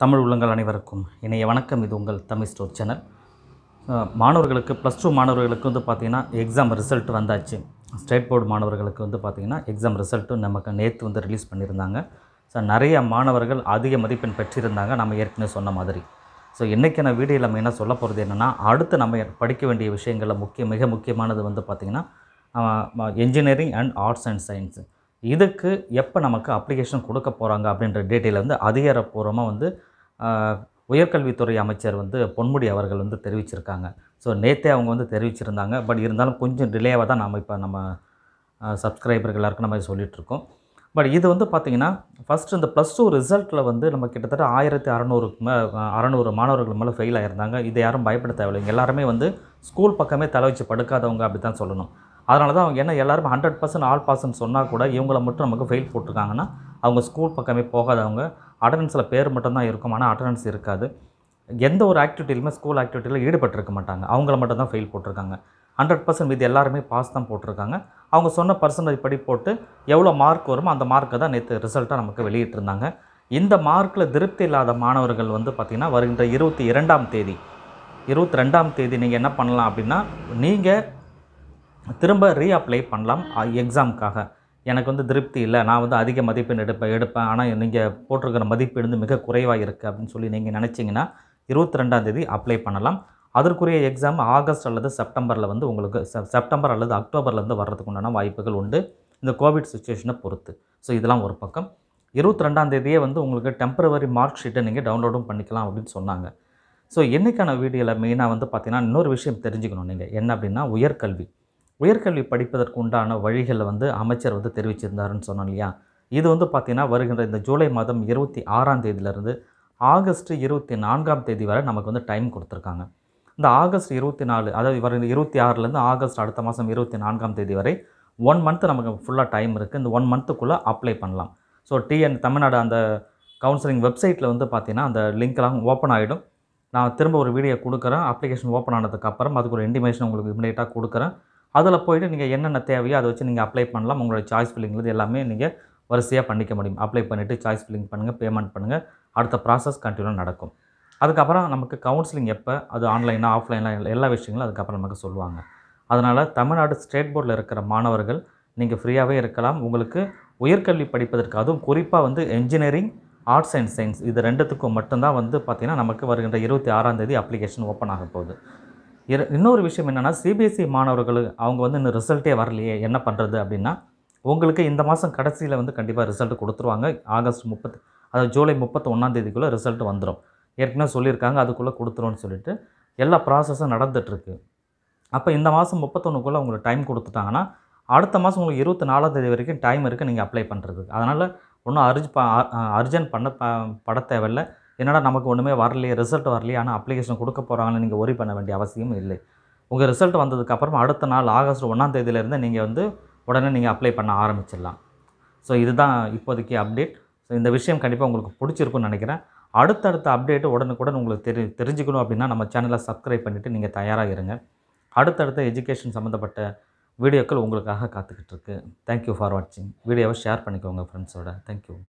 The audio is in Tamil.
தமிழ் உள்ளங்கள் அனைவருக்கும் இணைய வணக்கம். இது உங்கள் TamilStore சேனல். மாணவர்களுக்கு +2 மாணவர்களுக்கு வந்து பார்த்திங்கன்னா எக்ஸாம் ரிசல்ட் வந்தாச்சு. ஸ்டேட் போர்டு மாணவர்களுக்கு வந்து பார்த்திங்கன்னா எக்ஸாம் ரிசல்ட்டும் நமக்கு நேற்று வந்து ரிலீஸ் பண்ணியிருந்தாங்க. நிறைய மாணவர்கள் அதிக மதிப்பெண் பெற்றிருந்தாங்க, நம்ம ஏற்கனவே சொன்ன மாதிரி. இன்றைக்கான வீடியோவில் நம்ம என்ன சொல்ல போகிறது என்னென்னா, அடுத்து நம்ம படிக்க வேண்டிய விஷயங்களில் மிக முக்கியமானது வந்து பார்த்திங்கன்னா engineering and arts and science. இதுக்கு எப்போ நமக்கு அப்ளிகேஷன் கொடுக்க போகிறாங்க அப்படின்ற டீட்டெயில் வந்து அதிகாரப்பூர்வமாக வந்து உயர்கல்வித்துறை அமைச்சர் வந்து பொன்முடி அவர்கள் வந்து தெரிவிச்சிருக்காங்க. நேற்றே அவங்க வந்து தெரிவிச்சிருந்தாங்க. பட் இருந்தாலும் கொஞ்சம் டிலேவாக தான் நம்ம சப்ஸ்கிரைபர்கள் எல்லாருக்கும் நம்ம சொல்லிகிட்ருக்கோம். பட் இது வந்து பார்த்திங்கன்னா ஃபஸ்ட்டு இந்த +2 ரிசல்ட்டில் வந்து நம்ம கிட்டத்தட்ட 1600 மாணவர்கள் மேலே ஃபெயில் ஆகியிருந்தாங்க. இதை யாரும் பயப்பட தேவையில்லை. எல்லாருமே வந்து ஸ்கூல் பக்கமே தலை வச்சு படுக்காதவங்க அப்படி தான் சொல்லணும். அதனால தான் அவங்க என்ன எல்லாருமே 100% ஆல் பாஸ்ன்னு சொன்னால் கூட இவங்கள மட்டும் நமக்கு ஃபெயில் போட்டிருக்காங்கன்னா அவங்க ஸ்கூல் பக்கமே போகாதவங்க. அட்டண்டன்ஸில் பேர் மட்டும்தான் இருக்கும், ஆனால் அட்டண்டன்ஸ் இருக்காது. எந்த ஒரு ஆக்டிவிட்டியிலுமே ஸ்கூல் ஆக்டிவிட்டியில் ஈடுபட்டிருக்க மாட்டாங்க. அவங்கள மட்டும் தான் ஃபெயில் போட்டிருக்காங்க. 100% மீது எல்லாருமே பாஸ் தான் போட்டிருக்காங்க. அவங்க சொன்ன பர்சன்டேஜ் படி போட்டு எவ்வளோ மார்க் வருமோ அந்த மார்க்கை தான் நேற்று ரிசல்ட்டாக நமக்கு வெளியிட்டிருந்தாங்க. இந்த மார்க்கில் திருப்தி இல்லாத மாணவர்கள் வந்து பார்த்திங்கன்னா வருகின்ற 22ஆம் தேதி நீங்கள் என்ன பண்ணலாம் அப்படின்னா, நீங்கள் திரும்ப ரீஅப்ளை பண்ணலாம் எக்ஸாமுக்காக. எனக்கு வந்து திருப்தி இல்லை, நான் வந்து அதிக மதிப்பெண் எடுப்பேன், ஆனால் நீங்கள் போட்டிருக்கிற மதிப்பெண் வந்து மிக குறைவாக இருக்குது அப்படின்னு சொல்லி நீங்கள் நினச்சிங்கன்னா 22ஆம் தேதி அப்ளை பண்ணலாம். அதற்குரிய எக்ஸாம் ஆகஸ்ட் அல்லது செப்டம்பரில் வந்து உங்களுக்கு செப்டம்பர் அல்லது அக்டோபர்லேருந்து வர்றதுக்கு உண்டான வாய்ப்புகள் உண்டு, இந்த கோவிட் சுச்சுவேஷனை பொறுத்து. இதெல்லாம் ஒரு பக்கம். 22ஆம் தேதியே வந்து உங்களுக்கு டெம்பரவரி மார்க் ஷீட்டை நீங்கள் டவுன்லோடும் பண்ணிக்கலாம் அப்படின்னு சொன்னாங்க. என்றைக்கான வீடியோவில் மெயினாக வந்து பார்த்திங்கன்னா இன்னொரு விஷயம் தெரிஞ்சுக்கணும். நீங்கள் என்ன அப்படின்னா, உயர்கல்வி படிப்பதற்கு உண்டான வழிகளை வந்து அமைச்சர் வந்து தெரிவிச்சிருந்தாருன்னு சொன்னோம் இல்லையா. இது வந்து பார்த்திங்கன்னா வருகின்ற இந்த ஜூலை மாதம் 26ஆம் தேதியிலிருந்து ஆகஸ்ட் 24ஆம் தேதி வரை நமக்கு வந்து டைம் கொடுத்துருக்காங்க. இந்த ஆகஸ்ட் 24, அதாவது வருகின்ற 26லேருந்து ஆகஸ்ட் அடுத்த மாதம் 24ஆம் தேதி வரை 1 மந்த் நமக்கு ஃபுல்லாக டைம் இருக்குது. இந்த 1 மந்த்துக்குள்ளே அப்ளை பண்ணலாம். தமிழ்நாடு அந்த கவுன்சிலிங் வெப்சைட்டில் வந்து பார்த்திங்கன்னா அந்த லிங்க்லாம் ஓப்பன் ஆகிடும். நான் திரும்ப ஒரு வீடியோ கொடுக்குறேன். அப்ளிகேஷன் ஓப்பன் ஆனதுக்கப்புறம் அதுக்கு ஒரு இன்டிமேஷன் உங்களுக்கு இமிடியேட்டாக கொடுக்குறேன். அதில் போய்ட்டு நீங்கள் என்னென்ன தேவையோ அதை வச்சு நீங்கள் அப்ளை பண்ணலாம். உங்களோட சாய்ஸ் ஃபில்லிங்கிறது எல்லாமே நீங்கள் வரிசையாக பண்ணிக்க முடியும். அப்ளை பண்ணிவிட்டு சாய்ஸ் ஃபில்லிங் பண்ணுங்கள், பேமெண்ட் பண்ணுங்கள், அடுத்த ப்ராசஸ் கண்டினியூ நடக்கும். அதுக்கப்புறம் நமக்கு கவுன்சிலிங் எப்போ, அது ஆன்லைனாக ஆஃப்லைனாக எல்லா விஷயங்களும் அதுக்கப்புறம் நமக்கு சொல்லுவாங்க. அதனால் தமிழ்நாடு ஸ்டேட் போர்டில் இருக்கிற மாணவர்கள் நீங்கள் ஃப்ரீயாகவே இருக்கலாம். உங்களுக்கு உயர்கல்வி படிப்பதற்கு, அதுவும் குறிப்பாக வந்து என்ஜினியரிங், ஆர்ட்ஸ் அண்ட் சயின்ஸ் இது 2த்துக்கும் மட்டும்தான் வந்து பார்த்திங்கன்னா நமக்கு வருகின்ற 26ஆம் தேதி அப்ளிகேஷன் ஓப்பன் ஆக போகுது. இன்னொரு விஷயம் என்னென்னா, CBSE மாணவர்கள் அவங்க வந்து இன்னும் ரிசல்ட்டே வரலையே என்ன பண்ணுறது அப்படின்னா, உங்களுக்கு இந்த மாதம் கடைசியில் வந்து கண்டிப்பாக ரிசல்ட் கொடுத்துருவாங்க. ஆகஸ்ட் 30, அதாவது ஜூலை 31ஆம் தேதிக்குள்ளே ரிசல்ட் வந்துடும். ஏற்கனவே சொல்லியிருக்காங்க அதுக்குள்ளே கொடுத்துருவோன்னு சொல்லிட்டு எல்லா ப்ராசஸும் நடந்துகிட்ருக்கு. அப்போ இந்த மாதம் 31க்குள்ளே உங்களுக்கு டைம் கொடுத்துட்டாங்கன்னா அடுத்த மாதம் உங்களுக்கு 24ஆம் தேதி வரைக்கும் டைம் இருக்குது நீங்கள் அப்ளை பண்ணுறதுக்கு. அதனால் ஒன்றும் அர்ஜென்ட் பட தேவையில்லை. என்னடா நமக்கு ஒன்றுமே வரலையே, ரிசல்ட் வரலையே, ஆனால் அப்ளிகேஷன் கொடுக்க போகிறாங்கன்னு நீங்கள் ஒரி பண்ண வேண்டிய அவசியம் இல்லை. உங்கள் ரிசல்ட் வந்ததுக்கப்புறம் அடுத்த நாள் ஆகஸ்ட் 1ஆம் தேதியிலேருந்து நீங்கள் வந்து உடனே நீங்கள் அப்ளை பண்ண ஆரம்பிச்சிடலாம். இதுதான் இப்போதைக்கு அப்டேட். இந்த விஷயம் கண்டிப்பாக உங்களுக்கு பிடிச்சிருக்குன்னு நினைக்கிறேன். அடுத்தடுத்த அப்டேட்டு உடனுக்குடன் உங்களுக்கு தெரிஞ்சுக்கணும் அப்படின்னா நம்ம சேனலை சப்ஸ்கிரைப் பண்ணிவிட்டு நீங்கள் தயாராக இருங்க. அடுத்தடுத்த எஜுகேஷன் சம்மந்தப்பட்ட வீடியோக்கள் உங்களுக்காக காத்துக்கிட்டு இருக்கு. தேங்க்யூ ஃபார் வாட்சிங். வீடியோவை ஷேர் பண்ணிக்கோங்க ஃப்ரெண்ட்ஸோட. தேங்க்யூ.